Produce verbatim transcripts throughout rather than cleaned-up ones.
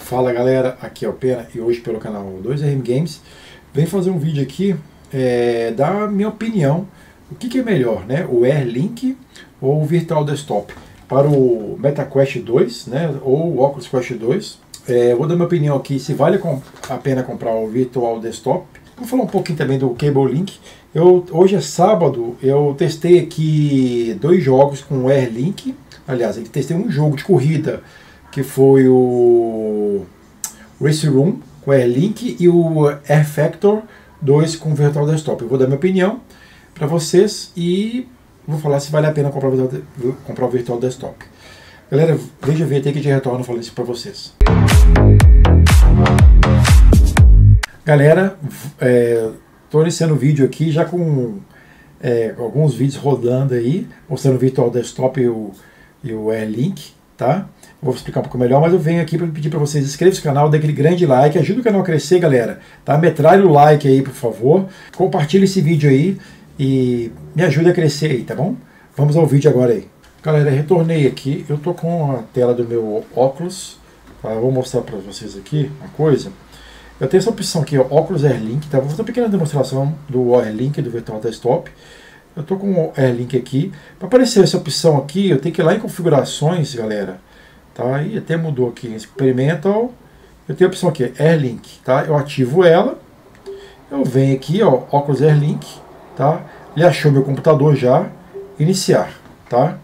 Fala galera, aqui é o Pena e hoje pelo canal dois R M Games vem fazer um vídeo aqui é, da minha opinião, o que, que é melhor, né? O Air-Link ou o Virtual Desktop para o MetaQuest dois, né? Ou o Oculus Quest dois. É, vou dar minha opinião aqui se vale a pena comprar o Virtual Desktop. Vou falar um pouquinho também do Cable Link. Eu, hoje é sábado, eu testei aqui dois jogos com o Air-Link. Aliás, eu testei um jogo de corrida que foi o Race Room com Air-Link e o Air Factor dois com Virtual Desktop. Eu vou dar minha opinião para vocês e vou falar se vale a pena comprar o, comprar o Virtual Desktop. Galera, veja o vídeo aí que já retorno falando isso para vocês. Galera, estou é, iniciando o vídeo aqui já com é, alguns vídeos rodando aí, mostrando o Virtual Desktop e o, e o Air-Link, tá? Vou explicar um pouco melhor, mas eu venho aqui para pedir para vocês inscrevam-se no canal, dê aquele grande like, ajuda o canal a crescer, galera, tá? Metralha o like aí, por favor, compartilhe esse vídeo aí e me ajude a crescer aí, tá bom? Vamos ao vídeo agora aí. Galera, retornei aqui, eu tô com a tela do meu óculos, tá? Eu vou mostrar para vocês aqui uma coisa. Eu tenho essa opção aqui, ó, Oculus Air-Link, tá? Vou fazer uma pequena demonstração do Air-Link do Virtual Desktop. Eu tô com o Air-Link aqui. Para aparecer essa opção aqui, eu tenho que ir lá em configurações, galera. Tá? E até mudou aqui, Experimental. Eu tenho a opção aqui, Air-Link, tá? Eu ativo ela. Eu venho aqui, ó, Oculus Air-Link, tá? Ele achou meu computador já. Iniciar, tá?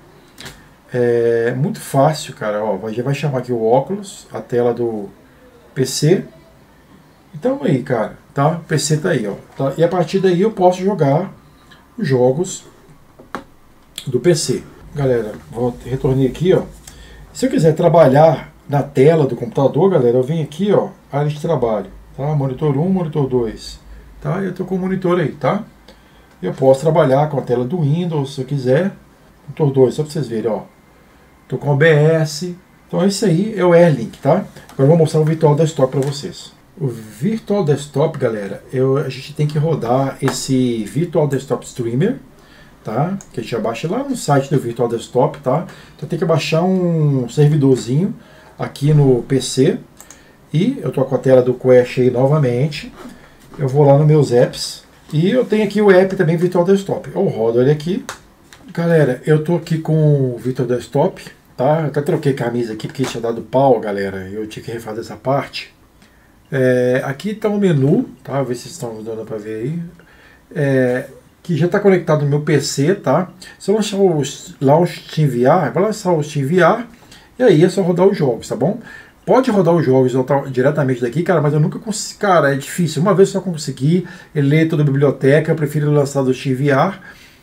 É muito fácil, cara, ó. Já vai chamar aqui o Oculus, a tela do P C. Então aí, cara, tá? O P C tá aí, ó. Tá? E a partir daí eu posso jogar os jogos do P C. Galera, vou retornar aqui, ó. Se eu quiser trabalhar na tela do computador, galera, eu venho aqui, ó, área de trabalho, tá? Monitor um, monitor dois, tá? Eu tô com o monitor aí, tá? Eu posso trabalhar com a tela do Windows, se eu quiser. Monitor dois, só pra vocês verem, ó. Tô com o O B S. Então esse aí é o Air-Link, tá? Agora eu vou mostrar o Virtual Desktop para vocês. O Virtual Desktop, galera, eu, a gente tem que rodar esse Virtual Desktop Streamer, tá? Que a gente abaixa lá no site do Virtual Desktop, tá? Então tem que baixar um servidorzinho aqui no P C. E eu tô com a tela do Quest aí novamente. Eu vou lá nos meus apps. E eu tenho aqui o app também Virtual Desktop. Eu rodo ele aqui. Galera, eu tô aqui com o Virtual Desktop, tá? Eu até troquei camisa aqui porque tinha dado pau, galera. Eu tinha que refazer essa parte. É, aqui está o menu, tá? Ver se estão dando para ver aí. É, que já está conectado no meu P C, tá? Se eu lançar o Launch SteamVR, vai lançar o SteamVR e aí é só rodar os jogos, tá bom? Pode rodar os jogos diretamente daqui, cara, mas eu nunca consegui, cara, é difícil. Uma vez só consegui ler toda a biblioteca, eu prefiro lançar do SteamVR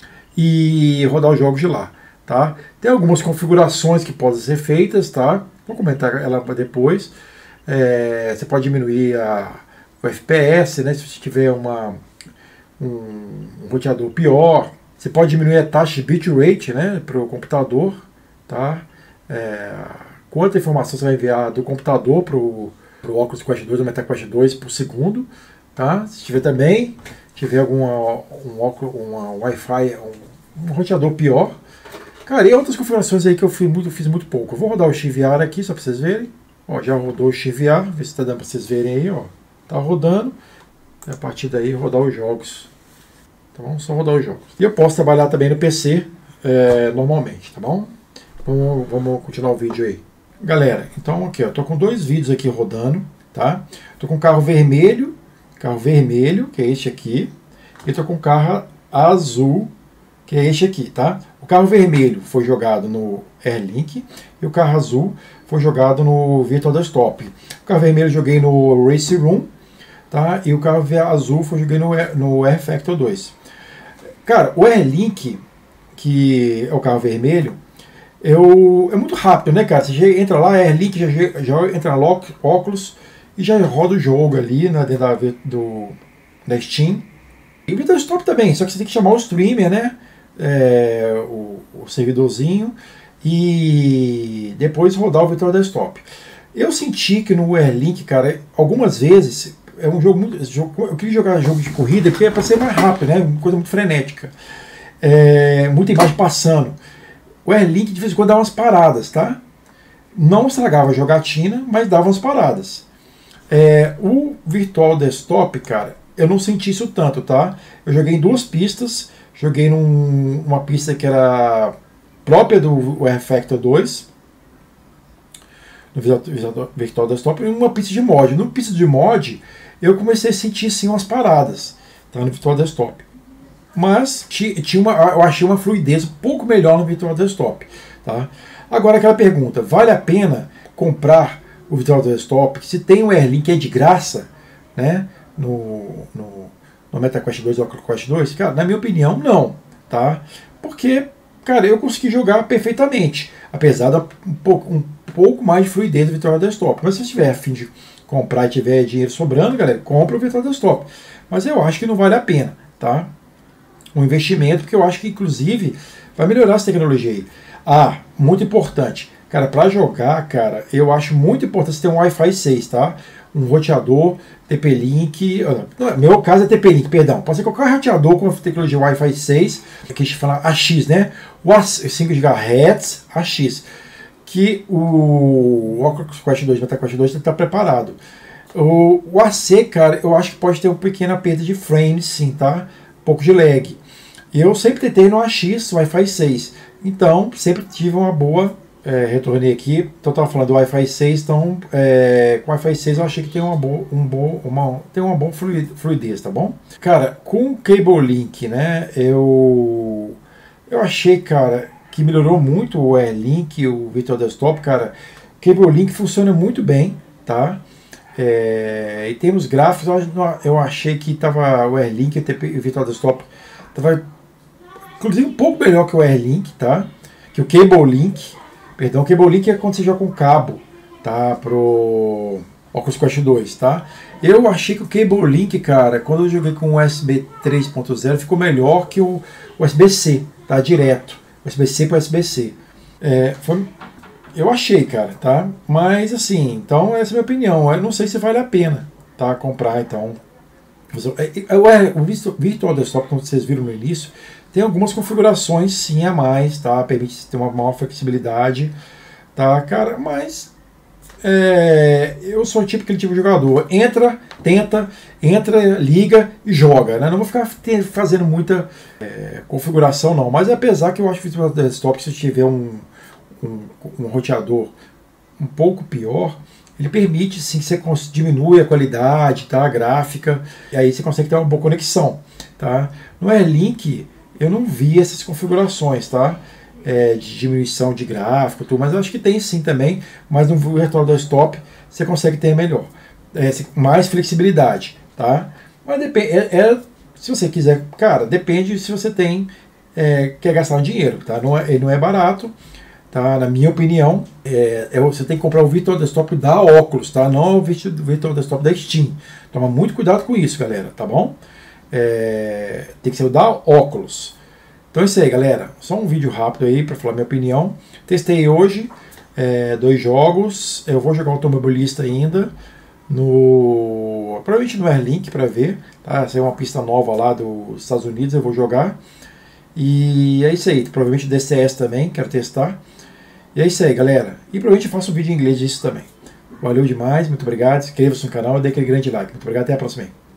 e rodar os jogos de lá, tá? Tem algumas configurações que podem ser feitas, tá? Vou comentar ela depois. É, você pode diminuir a, o F P S, né, se você tiver uma, um, um roteador pior. Você pode diminuir a taxa de bitrate, né, para o computador. Tá? É, quanta informação você vai enviar do computador para o Oculus Quest dois ou MetaQuest dois por segundo. Tá? Se tiver também tiver alguma, um, uma Wi-Fi, um, um roteador pior. Cara, e outras configurações aí que eu fiz muito, fiz muito pouco. Eu vou rodar o SteamVR aqui só para vocês verem. Ó, já rodou o SteamVR, vê se está dando para vocês verem aí, ó. Tá rodando. E a partir daí rodar os jogos. Tá bom? Só rodar os jogos. E eu posso trabalhar também no P C é, normalmente, tá bom? Vamos, vamos continuar o vídeo aí. Galera, então aqui, ó. Tô com dois vídeos aqui rodando, tá? Tô com carro vermelho, carro vermelho, que é este aqui. E tô com carro azul, que é este aqui, tá? O carro vermelho foi jogado no Air-Link e o carro azul foi jogado no Virtual Desktop. O carro vermelho eu joguei no Race Room, tá? E o carro azul foi joguei no, no Air Factor dois. Cara, o Air-Link, que é o carro vermelho, eu, é muito rápido, né, cara? Você entra lá, Air-Link, já, já entra no Oculus e já roda o jogo ali, né, dentro da, do, da Steam. E o Virtual Desktop também, só que você tem que chamar o streamer, né? É, o, o servidorzinho e depois rodar o Virtual Desktop. Eu senti que no Air-Link, cara, algumas vezes é um jogo muito. Eu queria jogar jogo de corrida porque é para ser mais rápido, né? Uma coisa muito frenética. É, muita imagem passando. O Air-Link de vez em quando dá umas paradas, tá? não estragava a jogatina, mas dava umas paradas. É, o Virtual Desktop, cara, eu não senti isso tanto, tá? Eu joguei em duas pistas, joguei num, numa pista que era própria do R-Factor dois, no Virtual, Virtual Desktop, e uma pista de mod. No pista de mod, eu comecei a sentir sim umas paradas, tá? No Virtual Desktop. Mas tinha uma, eu achei uma fluidez um pouco melhor no Virtual Desktop, tá? Agora aquela pergunta, vale a pena comprar o Virtual Desktop, se tem o Airlink que é de graça, né, no, no, no MetaQuest dois ou Oculus Quest dois? Cara, na minha opinião, não, tá? Porque, cara, eu consegui jogar perfeitamente, apesar de um pouco, um pouco mais de fluidez do Virtual Desktop. Mas se você tiver a fim de comprar e tiver dinheiro sobrando, galera, compra o Virtual Desktop. Mas eu acho que não vale a pena, tá? Um investimento, porque eu acho que, inclusive, vai melhorar essa tecnologia aí. Ah, muito importante. Cara, para jogar, cara, eu acho muito importante você ter um Wi-Fi seis, tá? Um roteador, T P-Link. No meu caso é T P-Link, perdão. Pode ser qualquer roteador com a tecnologia Wi-Fi seis, que a gente fala A X, né? O cinco gigahertz A X. Que o Oculus Quest dois, MetaQuest dois está preparado. O, o A C, cara, eu acho que pode ter uma pequena perda de frames, sim, tá? Um pouco de lag. Eu sempre tentei no A X, Wi-Fi seis. Então, sempre tive uma boa. É, retornei aqui, então estava falando do Wi-Fi seis, então é, com o Wi-Fi seis eu achei que tem uma boa, um bom, uma, tem uma boa fluidez, tá bom? Cara, com o Cable Link, né, eu, eu achei, cara, que melhorou muito o Airlink, o Virtual Desktop, cara. Cable Link funciona muito bem, tá? É, em termos gráficos, eu achei que tava, o Airlink e o Virtual Desktop tava, inclusive, um pouco melhor que o Airlink, tá? Que o Cable Link. Perdão, o Cable Link é quando você joga com cabo, tá? Pro Oculus Quest dois, tá? Eu achei que o Cable Link, cara, quando eu joguei com o U S B três ponto zero, ficou melhor que o U S B C, tá? Direto. U S B C para U S B C. É, foi, eu achei, cara, tá? Mas assim, então essa é a minha opinião. Eu não sei se vale a pena, tá? Comprar, então. O Virtual Desktop, como vocês viram no início, tem algumas configurações sim a mais, tá? Permite ter uma maior flexibilidade, tá, cara? Mas é, eu sou o tipo, aquele tipo de jogador. Entra, tenta, entra, liga e joga, né? Não vou ficar ter, fazendo muita é, configuração, não. Mas apesar que eu acho que o Virtual Desktop, se tiver um, um, um roteador um pouco pior, ele permite sim que você diminui a qualidade, tá, a gráfica, e aí você consegue ter uma boa conexão, tá? No Airlink eu não vi essas configurações, tá? É, de diminuição de gráfico, tudo, mas eu acho que tem sim também, mas no Virtual Desktop você consegue ter melhor, é, mais flexibilidade, tá? Mas depende, é, é, se você quiser, cara, depende se você tem, é, quer gastar um dinheiro, tá? Não é, ele não é barato. Tá, na minha opinião, é, é, você tem que comprar o Virtual Desktop da Oculus, tá? Não o Virtual Desktop da Steam. Toma muito cuidado com isso, galera, tá bom? É, tem que ser o da Oculus. Então é isso aí, galera. Só um vídeo rápido aí para falar minha opinião. Testei hoje é, dois jogos. Eu vou jogar o Automobilista ainda. No, provavelmente no Airlink para ver. Tá? Essa é uma pista nova lá dos Estados Unidos. Eu vou jogar. E é isso aí. Provavelmente D C S também. Quero testar. E é isso aí, galera. E provavelmente eu faço um vídeo em inglês disso também. Valeu demais. Muito obrigado. Inscreva-se no canal e dê aquele grande like. Muito obrigado. Até a próxima aí.